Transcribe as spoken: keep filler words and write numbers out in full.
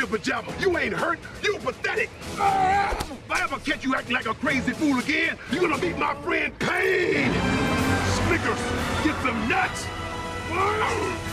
your pajamas. You ain't hurt. You pathetic. Ah! If I ever catch you acting like a crazy fool again, you're gonna meet my friend Pain. Snickers, get some nuts. Ah!